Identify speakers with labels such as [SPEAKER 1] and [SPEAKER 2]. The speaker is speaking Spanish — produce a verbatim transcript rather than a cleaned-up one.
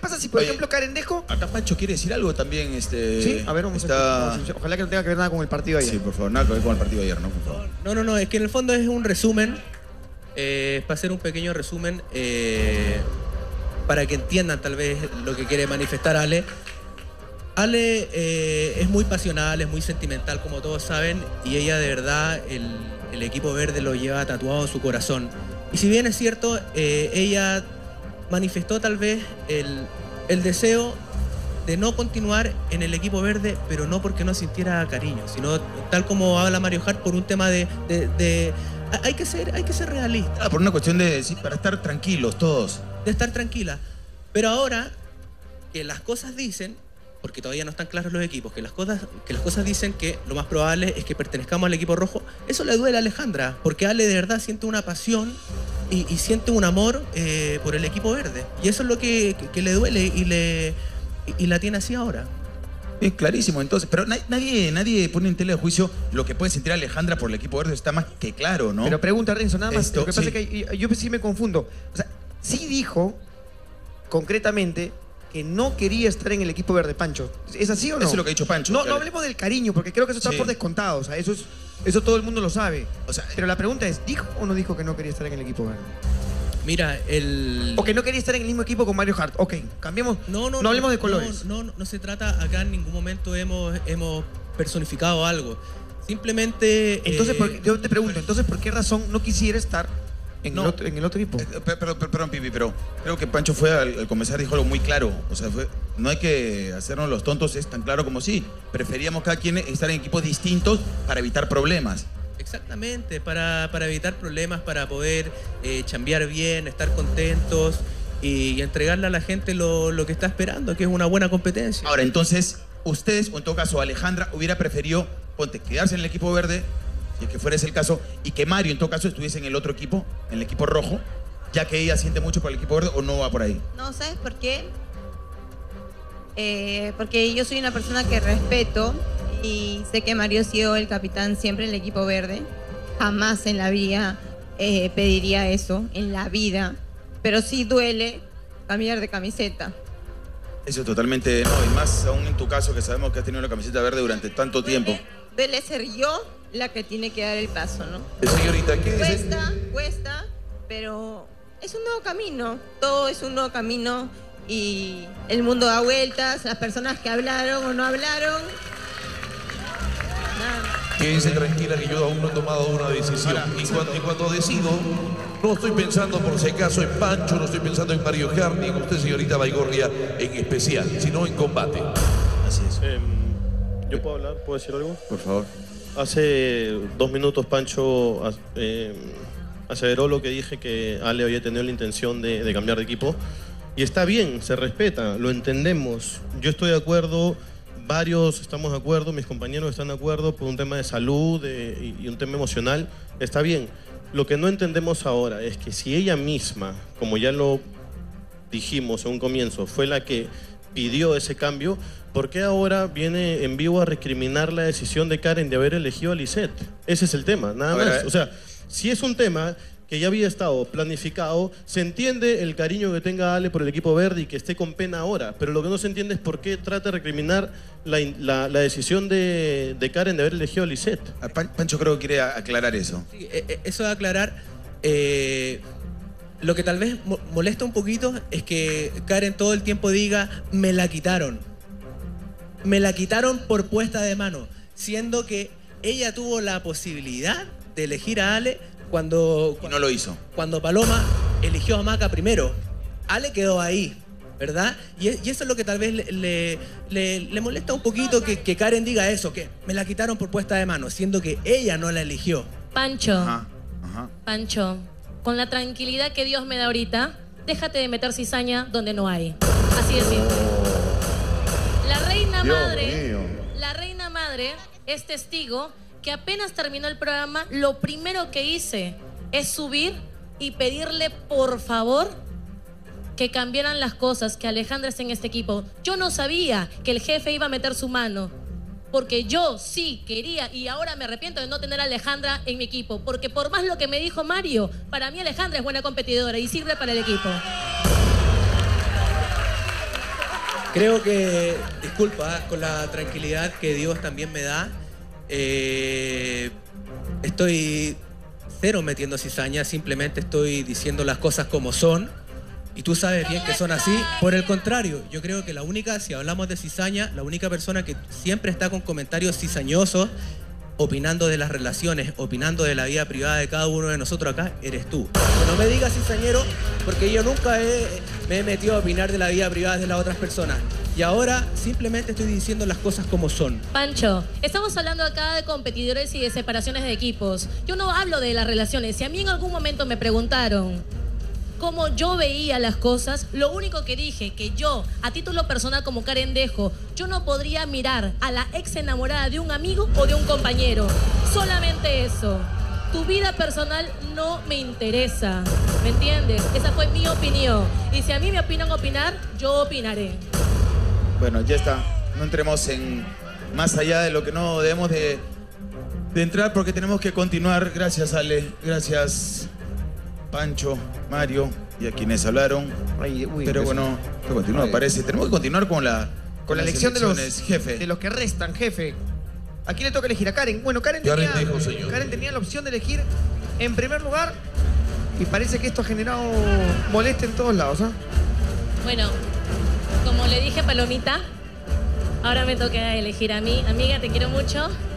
[SPEAKER 1] pasa si, por Oye, ejemplo, Karen Dejo...
[SPEAKER 2] Acá Pancho quiere decir algo también. Este,
[SPEAKER 1] sí, a ver, vamos está... a escuchar. Ojalá que no tenga que ver nada con el partido de ayer.
[SPEAKER 2] Sí, por favor, nada que ver con el partido de ayer, ¿no? Por favor.
[SPEAKER 3] No, no, no, es que en el fondo es un resumen. Eh, para hacer un pequeño resumen, eh, para que entiendan tal vez lo que quiere manifestar Ale. Ale eh, es muy pasional, es muy sentimental, como todos saben, y ella de verdad, el, el equipo verde lo lleva tatuado en su corazón. Y si bien es cierto, eh, ella manifestó tal vez el, el deseo de no continuar en el equipo verde, pero no porque no sintiera cariño, sino tal como habla Mario Hart, por un tema de... de, de hay, que ser, hay que ser realista.
[SPEAKER 2] Ah, por una cuestión de, sí, para estar tranquilos todos.
[SPEAKER 3] De estar tranquila. Pero ahora que las cosas dicen, porque todavía no están claros los equipos, que las cosas, que las cosas dicen que lo más probable es que pertenezcamos al equipo rojo, eso le duele a Alejandra, porque Ale de verdad siente una pasión y, y siente un amor eh, por el equipo verde. Y eso es lo que, que, que le duele y, le, y, y la tiene así ahora.
[SPEAKER 2] Es clarísimo, entonces. Pero nadie, nadie pone en tela de juicio lo que puede sentir Alejandra por el equipo verde, está más que claro, ¿no?
[SPEAKER 1] Pero pregunta, Renzo, nada más.
[SPEAKER 2] Esto,
[SPEAKER 1] lo que pasa
[SPEAKER 2] sí.
[SPEAKER 1] es que yo, yo sí me confundo. O sea, sí dijo concretamente que no quería estar en el equipo verde, Pancho. ¿Es así o no?
[SPEAKER 2] Eso es lo que ha dicho Pancho.
[SPEAKER 1] No, no hablemos del cariño, porque creo que eso está
[SPEAKER 2] sí.
[SPEAKER 1] por descontado. O sea, eso, es, eso todo el mundo lo sabe. O sea, pero la pregunta es, ¿dijo o no dijo que no quería estar en el equipo verde?
[SPEAKER 3] Mira, el...
[SPEAKER 1] O que no quería estar en el mismo equipo con Mario Hart. Ok, cambiemos. No, no, no hablemos
[SPEAKER 3] no,
[SPEAKER 1] de colores.
[SPEAKER 3] No, no, no se trata, acá en ningún momento hemos, hemos personificado algo. Simplemente...
[SPEAKER 1] Entonces,
[SPEAKER 3] eh...
[SPEAKER 1] por, yo te pregunto, entonces, ¿por qué razón no quisiera estar en, no. el, otro, en el otro equipo?
[SPEAKER 2] Eh, pero, pero, perdón, Pipi, pero creo que Pancho fue al, al comenzar, dijo algo muy claro. O sea, fue, no hay que hacernos los tontos, es tan claro como sí. Preferíamos cada quien estar en equipos distintos para evitar problemas.
[SPEAKER 3] Exactamente, para, para evitar problemas, para poder eh, chambear bien, estar contentos y, y entregarle a la gente lo, lo que está esperando, que es una buena competencia.
[SPEAKER 2] Ahora, entonces, ustedes, o en todo caso Alejandra, hubiera preferido, ponte, quedarse en el equipo verde, si es que fuera ese el caso, y que Mario, en todo caso, estuviese en el otro equipo, en el equipo rojo, ya que ella siente mucho por el equipo verde, o no va por ahí.
[SPEAKER 4] No, ¿sabes por qué? Eh, porque yo soy una persona que respeto y sé que Mario ha sido el capitán siempre en el equipo verde. Jamás en la vida eh, pediría eso, en la vida. Pero sí duele cambiar de camiseta.
[SPEAKER 2] Eso es totalmente, no, y más aún en tu caso que sabemos que has tenido la camiseta verde durante tanto
[SPEAKER 4] duele,
[SPEAKER 2] tiempo.
[SPEAKER 4] Duele ser yo la que tiene que dar el paso, ¿no?
[SPEAKER 5] Señorita, ¿qué dice?
[SPEAKER 4] Cuesta, cuesta, pero es un nuevo camino. Todo es un nuevo camino y el mundo da vueltas, las personas que hablaron o no hablaron.
[SPEAKER 5] Quédense tranquila que yo aún no he tomado una decisión. Y cuando, y cuando decido, no estoy pensando por si acaso en Pancho, no estoy pensando en Mario Hart, ni en usted, señorita Baigorria, en especial, sino en combate.
[SPEAKER 2] Así es.
[SPEAKER 6] Eh, ¿Yo puedo hablar? ¿Puedo decir algo?
[SPEAKER 2] Por favor.
[SPEAKER 6] Hace dos minutos Pancho eh, aseveró lo que dije, que Ale había tenido la intención de, de cambiar de equipo. Y está bien, se respeta, lo entendemos. Yo estoy de acuerdo, varios estamos de acuerdo, mis compañeros están de acuerdo por un tema de salud de, y, y un tema emocional. Está bien. Lo que no entendemos ahora es que si ella misma, como ya lo dijimos en un comienzo, fue la que pidió ese cambio, ¿por qué ahora viene en vivo a recriminar la decisión de Karen de haber elegido a Lisette? Ese es el tema, nada
[SPEAKER 2] ver,
[SPEAKER 6] más. O sea, si es un tema que ya había estado planificado, se entiende el cariño que tenga Ale por el equipo verde y que esté con pena ahora, pero lo que no se entiende es por qué trata de recriminar la, la, la decisión de, de Karen de haber elegido a Lisette.
[SPEAKER 2] Pancho creo que quiere aclarar eso.
[SPEAKER 3] Sí, eso de aclarar, eh, lo que tal vez molesta un poquito es que Karen todo el tiempo diga, me la quitaron. Me la quitaron por puesta de mano, siendo que ella tuvo la posibilidad de elegir a Ale cuando...
[SPEAKER 2] Y no lo hizo.
[SPEAKER 3] Cuando Paloma eligió a Maca primero. Ale quedó ahí, ¿verdad? Y, y eso es lo que tal vez le, le, le, le molesta un poquito, que, que Karen diga eso, que me la quitaron por puesta de mano, siendo que ella no la eligió.
[SPEAKER 7] Pancho,
[SPEAKER 2] Ajá, ajá.
[SPEAKER 7] Pancho, con la tranquilidad que Dios me da ahorita, déjate de meter cizaña donde no hay. Así de simple. La reina
[SPEAKER 5] Dios
[SPEAKER 7] madre,
[SPEAKER 5] mío.
[SPEAKER 7] la reina madre es testigo que apenas terminó el programa, lo primero que hice es subir y pedirle por favor que cambiaran las cosas, que Alejandra esté en este equipo. Yo no sabía que el jefe iba a meter su mano, porque yo sí quería, y ahora me arrepiento de no tener a Alejandra en mi equipo, porque por más lo que me dijo Mario, para mí Alejandra es buena competidora y sirve para el equipo.
[SPEAKER 3] Creo que, disculpa, con la tranquilidad que Dios también me da, eh, estoy cero metiendo cizaña, simplemente estoy diciendo las cosas como son. Y tú sabes bien que son así. Por el contrario, yo creo que la única, si hablamos de cizaña, la única persona que siempre está con comentarios cizañosos, opinando de las relaciones, opinando de la vida privada de cada uno de nosotros acá, eres tú. No me digas cizañero, porque yo nunca he, me he metido a opinar de la vida privada de las otras personas. Y ahora simplemente estoy diciendo las cosas como son.
[SPEAKER 7] Pancho, estamos hablando acá de competidores y de separaciones de equipos. Yo no hablo de las relaciones. Si a mí en algún momento me preguntaron cómo yo veía las cosas, lo único que dije, que yo, a título personal como Karen Dejo, yo no podría mirar a la ex enamorada de un amigo o de un compañero. Solamente eso. Tu vida personal no me interesa, ¿me entiendes? Esa fue mi opinión. Y si a mí me opinan opinar, yo opinaré.
[SPEAKER 2] Bueno, ya está. No entremos en más allá de lo que no debemos de, de entrar porque tenemos que continuar. Gracias, Ale. Gracias, Pancho, Mario y a quienes hablaron.
[SPEAKER 1] Ay, uy,
[SPEAKER 2] Pero bueno, que continúa, parece. Tenemos que continuar con la,
[SPEAKER 1] Con la
[SPEAKER 2] las
[SPEAKER 1] elección de los,
[SPEAKER 2] elecciones, jefe.
[SPEAKER 1] de los que restan, jefe. ¿A quién le toca elegir? A Karen. Bueno, Karen
[SPEAKER 5] Karen
[SPEAKER 1] tenía,
[SPEAKER 5] Dejo, señor.
[SPEAKER 1] Karen tenía la opción de elegir en primer lugar y parece que esto ha generado molestia en todos lados, ¿ah?
[SPEAKER 7] Bueno, como le dije a Palomita, ahora me toca elegir a mí. Amiga, te quiero mucho.